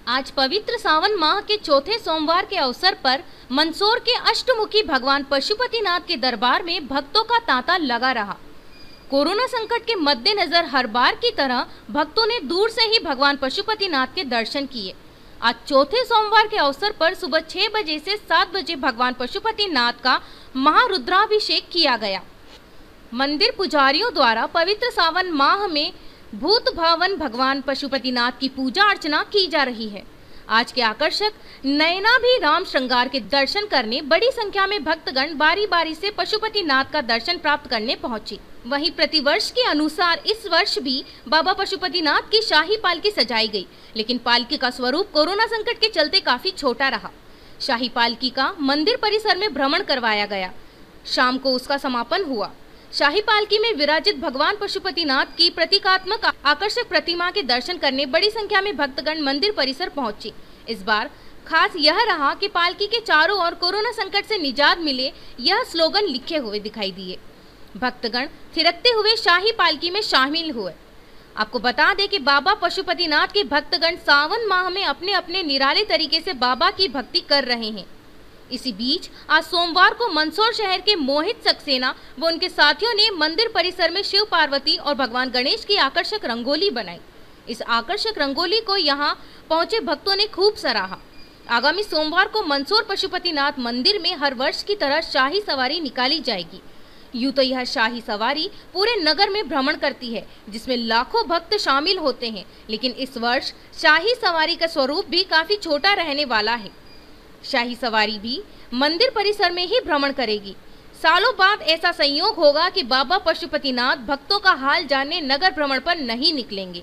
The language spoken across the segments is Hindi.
आज पवित्र सावन माह के चौथे सोमवार के अवसर पर मंदसौर के अष्टमुखी भगवान पशुपतिनाथ के दरबार में भक्तों का तांता लगा रहा। कोरोना संकट के मद्देनजर हर बार की तरह भक्तों ने दूर से ही भगवान पशुपतिनाथ के दर्शन किए। आज चौथे सोमवार के अवसर पर सुबह 6 बजे से 7 बजे भगवान पशुपतिनाथ का महारुद्राभिषेक किया गया। मंदिर पुजारियों द्वारा पवित्र सावन माह में भूत भावन भगवान पशुपतिनाथ की पूजा अर्चना की जा रही है। आज के आकर्षक नयना भी राम श्रृंगार के दर्शन करने बड़ी संख्या में भक्तगण बारी बारी से पशुपतिनाथ का दर्शन प्राप्त करने पहुंचे। वहीं प्रतिवर्ष के अनुसार इस वर्ष भी बाबा पशुपतिनाथ की शाही पालकी सजाई गई, लेकिन पालकी का स्वरूप कोरोना संकट के चलते काफी छोटा रहा। शाही पालकी का मंदिर परिसर में भ्रमण करवाया गया। शाम को उसका समापन हुआ। शाही पालकी में विराजित भगवान पशुपतिनाथ की प्रतीकात्मक आकर्षक प्रतिमा के दर्शन करने बड़ी संख्या में भक्तगण मंदिर परिसर पहुंचे। इस बार खास यह रहा कि पालकी के चारों ओर कोरोना संकट से निजात मिले यह स्लोगन लिखे हुए दिखाई दिए। भक्तगण थिरकते हुए शाही पालकी में शामिल हुए। आपको बता दें कि बाबा पशुपतिनाथ के भक्तगण सावन माह में अपने अपने निराले तरीके से बाबा की भक्ति कर रहे हैं। इसी बीच आज सोमवार को मंदसौर शहर के मोहित सक्सेना व उनके साथियों ने मंदिर परिसर में शिव पार्वती और भगवान गणेश की आकर्षक रंगोली बनाई। इस आकर्षक रंगोली को यहां पहुंचे भक्तों ने खूब सराहा। आगामी सोमवार को मंदसौर पशुपतिनाथ मंदिर में हर वर्ष की तरह शाही सवारी निकाली जाएगी। यूं तो यह शाही सवारी पूरे नगर में भ्रमण करती है, जिसमें लाखों भक्त शामिल होते हैं, लेकिन इस वर्ष शाही सवारी का स्वरूप भी काफी छोटा रहने वाला है। शाही सवारी भी मंदिर परिसर में ही भ्रमण करेगी। सालों बाद ऐसा संयोग होगा कि बाबा पशुपतिनाथ भक्तों का हाल जानने नगर भ्रमण पर नहीं निकलेंगे।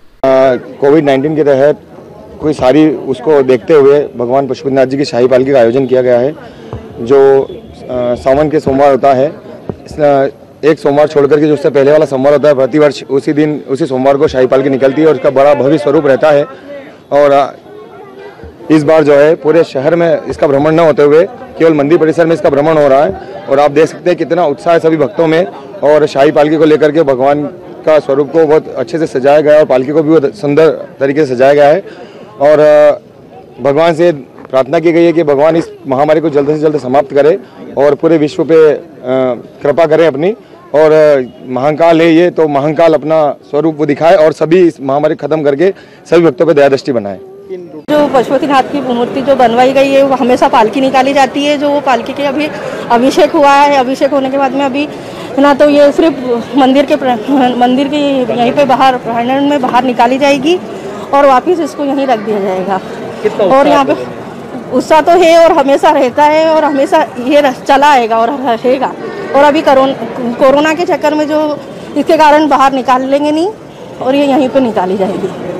कोविड-19 के तहत कोई सारी उसको देखते हुए भगवान पशुपतिनाथ जी की शाही पालकी का आयोजन किया गया है, जो सावन के सोमवार होता है। एक सोमवार छोड़कर के जो उससे पहले वाला सोमवार होता है, प्रतिवर्ष उसी दिन उसी सोमवार को शाही पालकी निकलती है और उसका बड़ा भव्य स्वरूप रहता है। और इस बार जो है पूरे शहर में इसका भ्रमण न होते हुए केवल मंदिर परिसर में इसका भ्रमण हो रहा है। और आप देख सकते हैं कितना उत्साह है सभी भक्तों में। और शाही पालकी को लेकर के भगवान का स्वरूप को बहुत अच्छे से सजाया गया है और पालकी को भी बहुत सुंदर तरीके से सजाया गया है। और भगवान से प्रार्थना की गई है कि भगवान इस महामारी को जल्द से जल्द समाप्त करे और पूरे विश्व पे कृपा करें अपनी। और महाकाल है ये, तो महाकाल अपना स्वरूप वो दिखाए और सभी इस महामारी खत्म करके सभी भक्तों पर दया दृष्टि बनाए। जो पशुपतिनाथ की मूर्ति जो बनवाई गई है वो हमेशा पालकी निकाली जाती है। जो वो पालकी के अभी अभिषेक हुआ है, अभिषेक होने के बाद में अभी ना तो ये सिर्फ मंदिर की यहीं पे बाहर प्रांगण में बाहर निकाली जाएगी और वापस इसको यहीं रख दिया जाएगा। और यहाँ पे उत्साह तो है और हमेशा रहता है और हमेशा ये चला आएगा और रहेगा। और अभी कोरोना के चक्कर में जो इसके कारण बाहर निकाल लेंगे नहीं और ये यहीं पर निकाली जाएगी।